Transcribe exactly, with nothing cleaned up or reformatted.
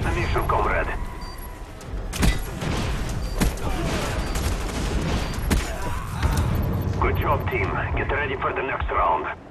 the mission, comrade. Good job, team. Get ready for the next round.